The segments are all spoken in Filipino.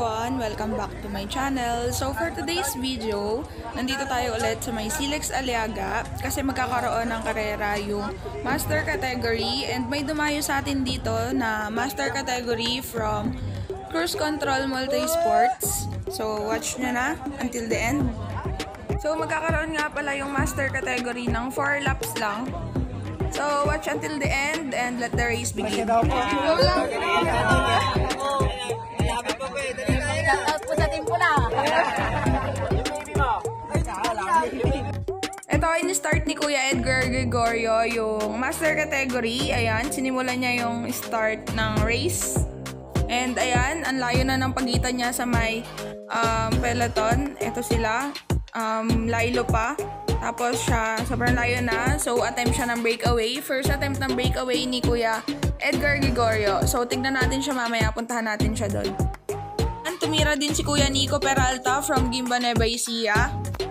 everyone! Welcome back to my channel. So for today's video, nandito tayo ulit sa may Silex Aliaga kasi magkakaroon ng karera yung Master Category and may dumayo sa atin dito na Master Category from Cruise Control Multisports. So watch nyo na until the end. So magkakaroon nga pala yung Master Category ng 4 laps lang. So watch until the end and let the race begin. Ito ay ni-start ni Kuya Edgar Gregorio yung Master Category. Ayan, sinimulan niya yung start ng race. And ayan, ang layo na ng pagitan niya sa may peloton. Ito sila, Lilo pa. Tapos siya, sobrang layo na. So attempt siya ng breakaway. First attempt ng breakaway ni Kuya Edgar Gregorio. So tignan natin siya mamaya, puntahan natin siya doon. Tumira din si Kuya Nico Peralta from Gimba Nueva Ecija.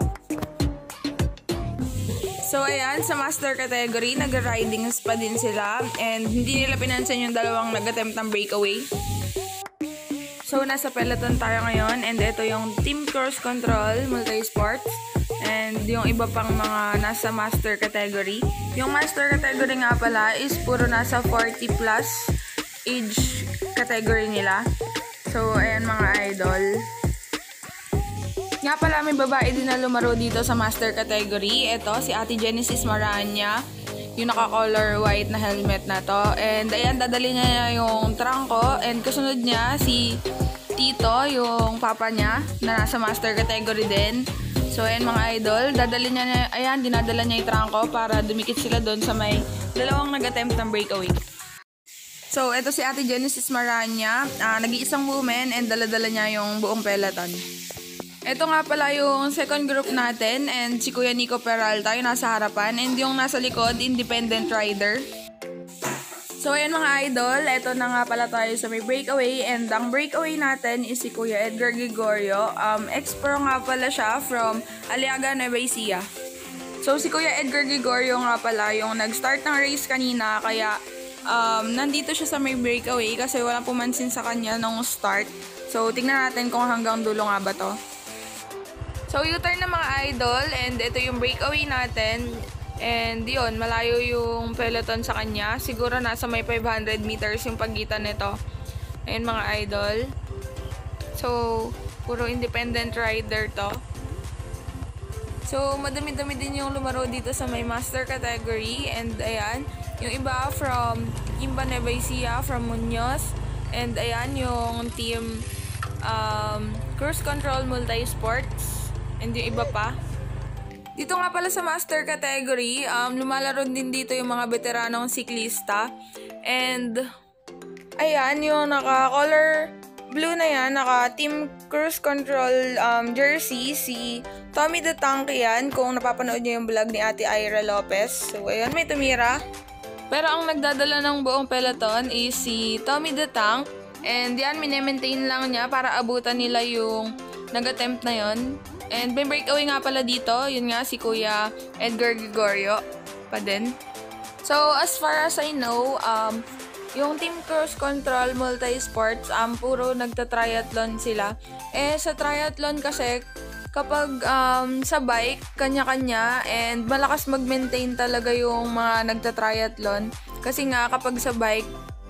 So ayan, sa Master Category, nag-ridings pa din sila. And hindi nila pinansin yung dalawang nag-attempt ng breakaway. So nasa peloton tayo ngayon. And ito yung Team Cruise Control Multisports. And yung iba pang mga nasa Master Category. Yung Master Category nga pala is puro nasa 40 plus age category nila. So, ayan mga idol. Nga pala may babae din na lumaro dito sa Master Category. Ito, si Ate Genesis Maranya. Yung naka-color white na helmet na to. And ayan, dadali niya yung trangko. And kasunod niya si Tito, yung papa niya, na nasa Master Category din. So, ayan mga idol. Dadali niya, ayan, dinadala niya yung trangko para dumikit sila doon sa may dalawang nag-attempt ng breakaway. So, ito si Ate Genesis Maranya, nag-iisang woman and dala-dala niya yung buong peloton. Ito nga pala yung second group natin and si Kuya Nico Peralta yung nasa harapan and yung nasa likod, independent rider. So, ayan mga idol, ito na nga pala tayo sa may breakaway and ang breakaway natin is si Kuya Edgar Gregorio. Ex-pro nga pala siya from Aliaga, Nueva Ecija. So, si Kuya Edgar Gregorio nga pala yung nag-start ng race kanina kaya nandito siya sa may breakaway kasi walang pumansin sa kanya nung start. So, tingnan natin kung hanggang dulo nga ba to. So, U-turn na mga idol and ito yung breakaway natin. And yun, malayo yung peloton sa kanya. Siguro nasa may 500 meters yung pagitan nito. Ayun mga idol. So, puro independent rider to. So, madami-dami din yung lumaro dito sa may Master Category. And ayan, yung iba from Gimba Nueva Ecija, from Muñoz. And ayan, yung team Cruise Control Multisports. And yung iba pa. Dito nga pala sa Master Category, lumalaro din dito yung mga veteranong siklista. And ayan, yung naka-color blue na yan, naka-Team Cruise Control jersey, si Tommy the Tank yan, kung napapanood niyo yung vlog ni Ate Ira Lopez. So ayan, may tumira. Pero ang nagdadala ng buong peloton is si Tommy the Tank. And yan, minemaintain lang niya para abutan nila yung nag-attempt na yon. And may breakaway nga pala dito. Yun nga, si Kuya Edgar Gregorio pa din. So, as far as I know, yung Team Cruise Control Multisports, puro nagta-triathlon sila. Eh, sa triathlon kasi, kapag sa bike, kanya-kanya, and malakas mag-maintain talaga yung mga nagta-triathlon. Kasi nga, kapag sa bike,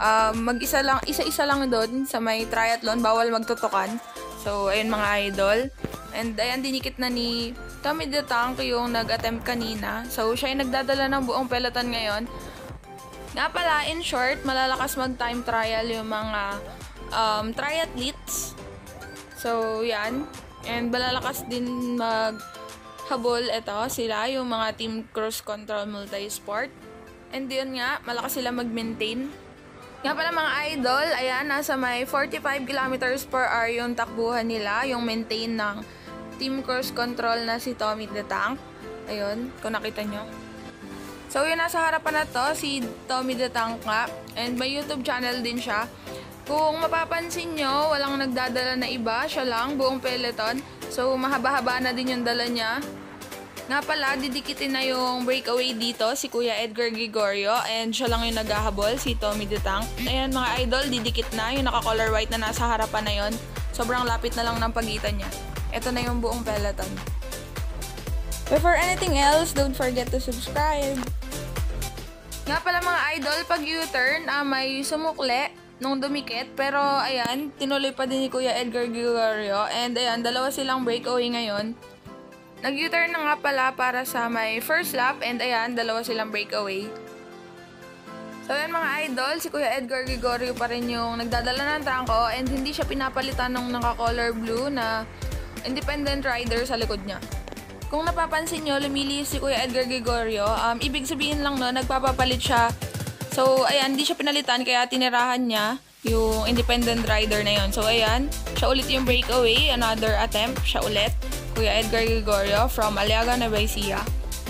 isa-isa lang doon sa may triathlon, bawal magtutukan. So, ayun mga idol. And ayan, dinikit na ni Tommy the Tank yung nag-attempt kanina. So, siya yung nagdadala ng buong peloton ngayon. Nga pala, in short, malalakas mag-time trial yung mga triathletes. So, yan. And malalakas din maghabol ito sila, yung mga Team Cruise Control Multisport. And yun nga, malakas sila mag-maintain. Nga pala mga idol, ayan, nasa may 45 km/h yung takbuhan nila, yung maintain ng Team Cruise Control na si Tommy the Tank. Ayun, kung nakita nyo. So, yun, nasa harapan na to, si Tommy the Tank nga. And may YouTube channel din siya. Kung mapapansin nyo, walang nagdadala na iba, siya lang, buong peloton. So, mahaba-haba na din yung dala niya. Nga pala, didikitin na yung breakaway dito, si Kuya Edgar Gregorio, and siya lang yung naghahabol, si Tommy the Tank. Ayan mga idol, didikit na, yung naka-color white na nasa harapan na yon. sobrang lapit na lang ng pagitan niya. Ito na yung buong peloton. Before anything else, don't forget to subscribe. Nga pala mga idol, pag U-turn, may sumukle nung dumikit. Pero ayan, tinuloy pa din ni Kuya Edgar Gregorio. And ayan, dalawa silang breakaway ngayon. Nag-U-turn na nga pala para sa may first lap. And ayan, dalawa silang breakaway. So ayan mga idol, si Kuya Edgar Gregorio pa rin yung nagdadala ng trangko. And hindi siya pinapalitan ng naka-color blue na independent rider sa likod niya. Kung napapansin nyo, lumilihis si Kuya Edgar Gregorio. Ibig sabihin lang no, nagpapapalit siya. So, ayan, hindi siya pinalitan kaya tinirahan niya yung independent rider na yon. So, ayan, siya ulit yung breakaway. Another attempt, siya ulit. Kuya Edgar Gregorio from Aliaga, Nueva Ecija.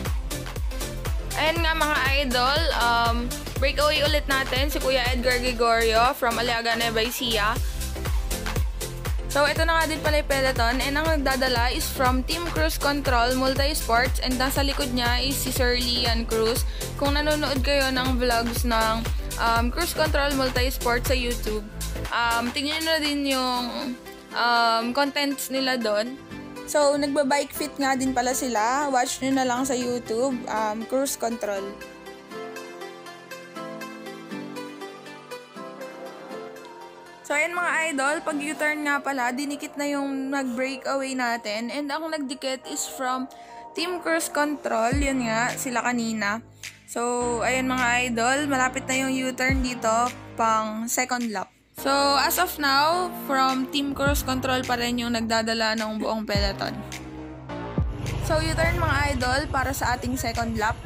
Ayan nga mga idol, breakaway ulit natin si Kuya Edgar Gregorio from Aliaga, Nueva Ecija. So, ito na nga din pala yung peloton, and ang nagdadala is from Team CRUZ Control Multisports, and nasa likod niya is si Sir Lian Cruz. Kung nanonood kayo ng vlogs ng CRUZ Control Multisports sa YouTube, tingnan nyo na din yung contents nila doon. So, nagbabike fit nga din pala sila. Watch nyo na lang sa YouTube, CRUZ Control. So, ayan mga idol, pag U-turn nga pala, dinikit na yung nag-breakaway natin. And ang nagdikit is from Team CRUZ Control. Yun nga, sila kanina. So, ayan mga idol, malapit na yung U-turn dito pang second lap. So, as of now, from Team CRUZ Control pa rin yung nagdadala ng buong peloton. So, U-turn mga idol para sa ating second lap.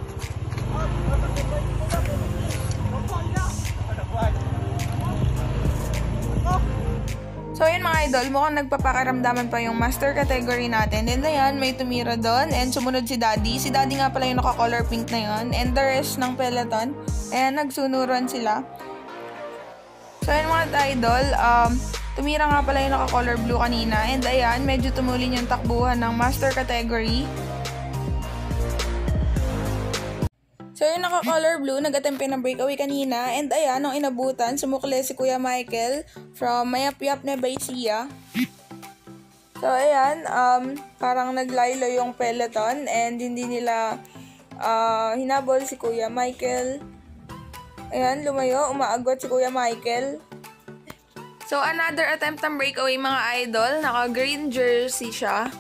So, yun mga idol, mukhang nagpapakaramdaman pa yung master category natin. And ayan, may tumira doon. And sumunod si Daddy. Si Daddy nga pala yung naka-color pink na yun. And the rest ng peloton, ayan, nagsunuran sila. So, yun mga idol, tumira nga pala yung naka-color blue kanina. And ayan, medyo tumulin yung takbuhan ng master category. So, yung naka-color blue, nag-attempt ng breakaway kanina. And ayan, nung inabutan, sumukli si Kuya Michael from Mayapyap, Nueva Ecija. So, ayan, parang naglaylo yung peloton and hindi nila hinabol si Kuya Michael. Ayan, lumayo, umaagot si Kuya Michael. So, another attempt ng breakaway mga idol. Naka-green jersey siya.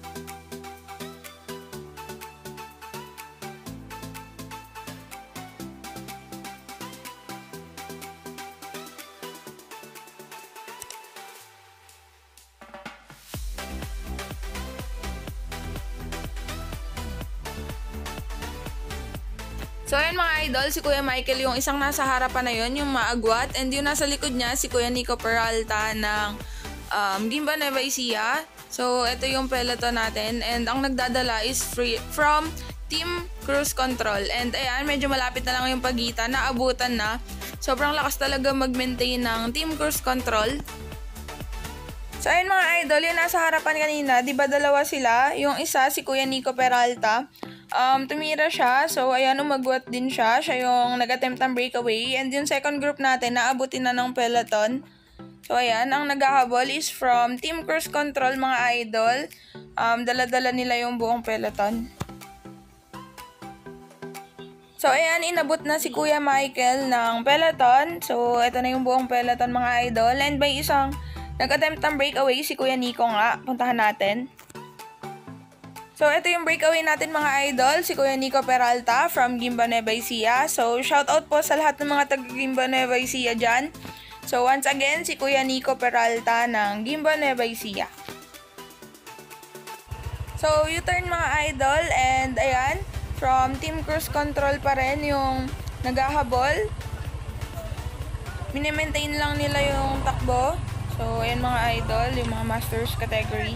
So, ayan mga idol, si Kuya Michael yung isang nasa harapan na yun, yung maagwat. And yung nasa likod niya, si Kuya Nico Peralta ng Gimba, Nueva Ecija. So, ito yung peloton natin. And ang nagdadala is from Team CRUZ Control. And ayan, medyo malapit na lang yung pagitan, naabutan na. Sobrang lakas talaga mag-maintain ng Team CRUZ Control. So, ayun mga idol, yung nasa harapan kanina, di ba dalawa sila? Yung isa, si Kuya Nico Peralta. Tumira siya. So, ayan, umagwat din siya. Siya yung nag-attempt ng breakaway. And yung second group natin, naabutin na ng peloton. So, ayan, ang naghahabol is from Team CRUZ Control, mga idol. Dala-dala nila yung buong peloton. So, ayan, inabot na si Kuya Michael ng peloton. So, ito na yung buong peloton, mga idol. And by isang nag-attempt ng breakaway, si Kuya Nico nga. Puntahan natin. So, ito yung breakaway natin mga idol, si Kuya Nico Peralta from Gimba, Nueva Ecija. So, shoutout po sa lahat ng mga taga-Gimba, Nueva Ecija dyan. So, once again, si Kuya Nico Peralta ng Gimba, Nueva Ecija. So, U-turn mga idol, and ayan, from Team CRUZ Control pa rin yung naghahabol. Minimaintain lang nila yung takbo. So, ayan mga idol, yung mga masters category.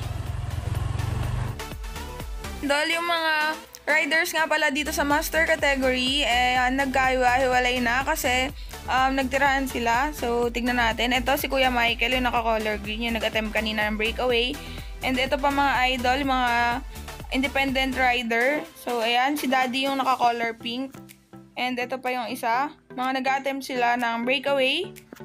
Dahil yung mga riders nga pala dito sa master category, nagkahiwa-hiwalay na kasi nagtirahan sila. So, tignan natin. Ito si Kuya Michael, yung naka-color green, yung nag-attempt kanina ng breakaway. And ito pa mga idol, mga independent rider. So, ayan, si Daddy yung naka-color pink. And ito pa yung isa. Mga nag-attempt sila ng breakaway. So,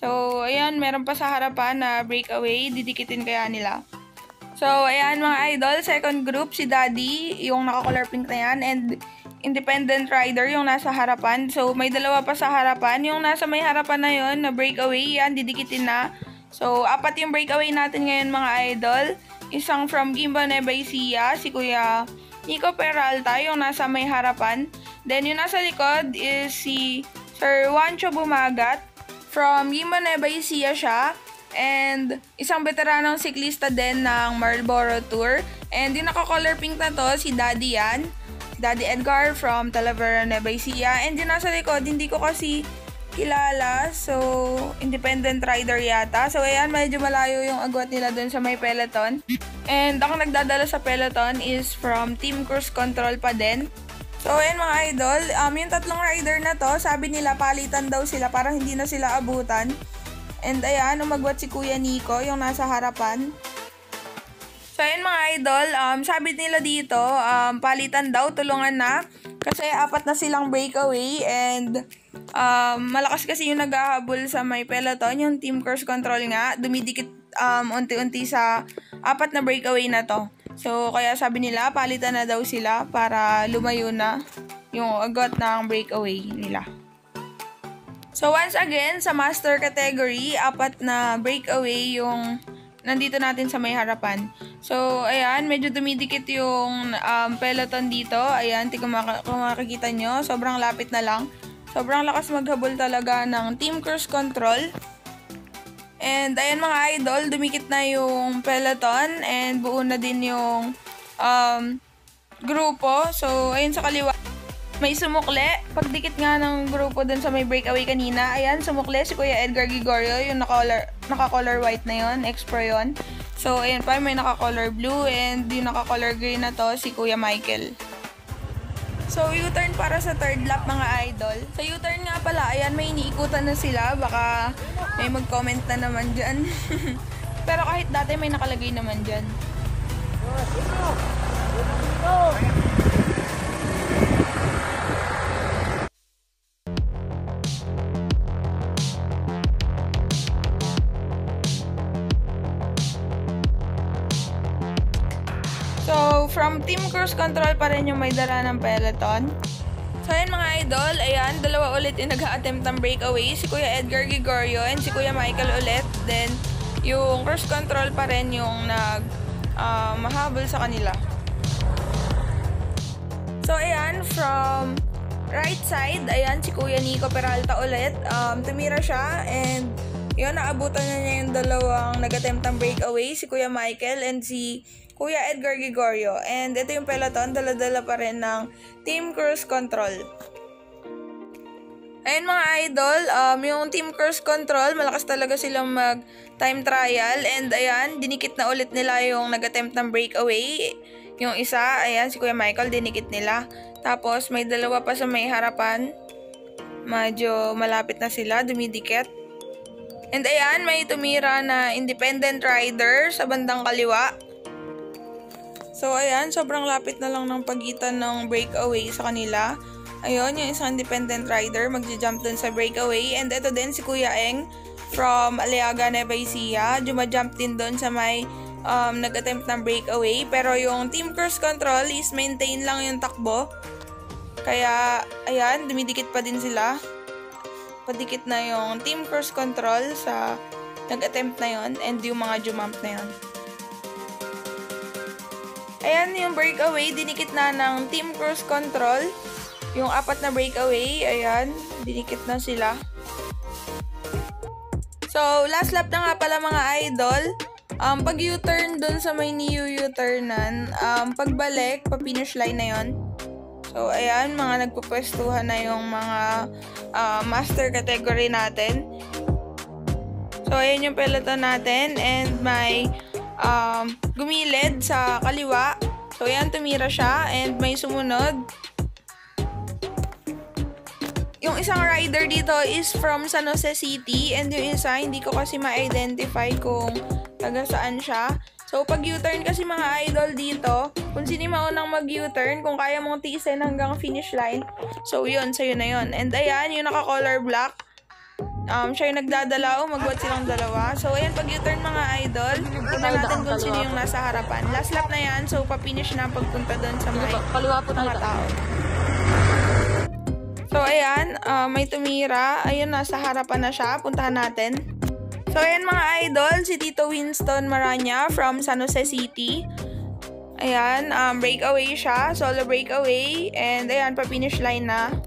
So, ayan, meron pa sa harapan na breakaway. Didikitin kaya nila. So, ayan mga idol, second group, si Daddy, yung naka-color pink na yan, and independent rider, yung nasa harapan. So, may dalawa pa sa harapan. Yung nasa may harapan na yon na breakaway, yan, didikitin na. So, 4 yung breakaway natin ngayon mga idol. Isang from Gimba Nueva Ecija, si Kuya Nico Peralta, yung nasa may harapan. Then, yung nasa likod is si Sir Juancho Bumagat. From Gimba Nueva Ecija siya. And isang veteranong siklista din ng Marlboro Tour. And yung naka-color pink na to, si Daddy yan. Daddy Edgar from Talavera, Nueva Ecija. And yung nasa likod, hindi ko kasi kilala. So, independent rider yata. So, ayan, medyo malayo yung agwat nila dun sa may peloton. And ang nagdadala sa peloton is from Team Cruise Control pa din. So, ayan mga idol, yung tatlong rider na to, sabi nila palitan daw sila para hindi na sila abutan. And ayan, umagwat si Kuya Nico, yung nasa harapan. So, ayan mga idol, sabi nila dito, palitan daw, tulungan na. Kasi 4 na silang breakaway and malakas kasi yung naghahabol sa may peloton, yung Team Cruise Control nga, dumidikit unti-unti sa 4 na breakaway na to. So, kaya sabi nila, palitan na daw sila para lumayo na yung agwat ng breakaway nila. So, once again, sa master category, 4 na breakaway yung nandito natin sa may harapan. So, ayan, medyo dumidikit yung peloton dito. Ayan, kung makikita nyo, sobrang lapit na lang. Sobrang lakas maghabol talaga ng Team Cruise Control. And ayan mga idol, dumikit na yung peloton and buo na din yung grupo. So, ayun sa kaliwa, may sumukle. Pagdikit nga ng grupo dun sa may breakaway kanina, ayan, sumukle si Kuya Edgar Gregorio, yung naka-color white na yun, ex-pro yun. So, ayan pa, may naka-color blue and yung naka-color green na to, si Kuya Michael. So, U-turn para sa third lap mga idol. Sa U-turn nga pala, ayan, may iniikutan na sila. Baka may mag-comment na naman dyan. Pero kahit dati may nakalagay naman dyan. So, from Team Cruise Control pa rin yung may dala ng peloton. So, ayan mga idol, ayan, dalawa ulit yung nag-a-attempt ng breakaway. Si Kuya Edgar Gregorio and si Kuya Michael ulit. Then, yung Cruise Control pa rin yung mahabol sa kanila. So, ayan, from right side, ayan, si Kuya Nico Peralta ulit. Tumira siya and yun, naabutan na niya yung dalawang nag-attempt ng breakaway, si Kuya Michael and si Kuya Edgar Gregorio. And ito yung peloton, dala-dala pa rin ng Team Cruise Control. Ayun mga idol, yung Team Cruise Control, malakas talaga silang mag-time trial. And ayan, dinikit na ulit nila yung nag-attempt ng breakaway. Yung isa, ayan, si Kuya Michael, dinikit nila. Tapos may dalawa pa sa may harapan. Medyo malapit na sila, dumidikit. And ayan, may tumira na independent rider sa bandang kaliwa. So, ayan, sobrang lapit na lang ng pagitan ng breakaway sa kanila. Ayun, yung isang independent rider, magja-jump dun sa breakaway. And ito din si Kuya Eng from Aliaga, Nueva Ecija. Jumajump din dun sa may nag-attempt ng breakaway. Pero yung Team Cruise Control is maintain lang yung takbo. Kaya, ayan, dumidikit pa din sila. Padikit na yung Team Cruise Control sa nag-attempt na yon and yung mga jump na yon. Ayan yung breakaway, dinikit na ng Team Cruise Control. Yung 4 na breakaway, ayan, dinikit na sila. So, last lap na nga pala mga idol. Pag U-turn dun sa may new U-turnan, pagbalik, pa-finish line na yon. So, ayan, mga nagpupwestuhan na yung mga master category natin. So, ayan yung peloton natin and may gumilid sa kaliwa. So, ayan, tumira siya and may sumunod. Yung isang rider dito is from San Jose City and yung isa, hindi ko kasi ma-identify kung taga saan siya. So, pag U-turn kasi mga idol dito, kung sino maunang mag-U-turn, kung kaya mong tiisin hanggang finish line, so yun, sa'yo na yun. And ayan, yung naka-color black, siya yung nagdadala o magwat silang dalawa. So, ayan, pag U-turn mga idol, tingnan natin kung sino yung nasa harapan. Last lap na yan, so pa-finish na pagpunta doon sa mga tao. So, ayan, may tumira. Ayun, nasa harapan na siya. Puntahan natin. So, ayan mga idol, si Tito Winston Maranya from San Jose City. Ayan, breakaway siya. Solo breakaway. And ayan, pa-finish line na.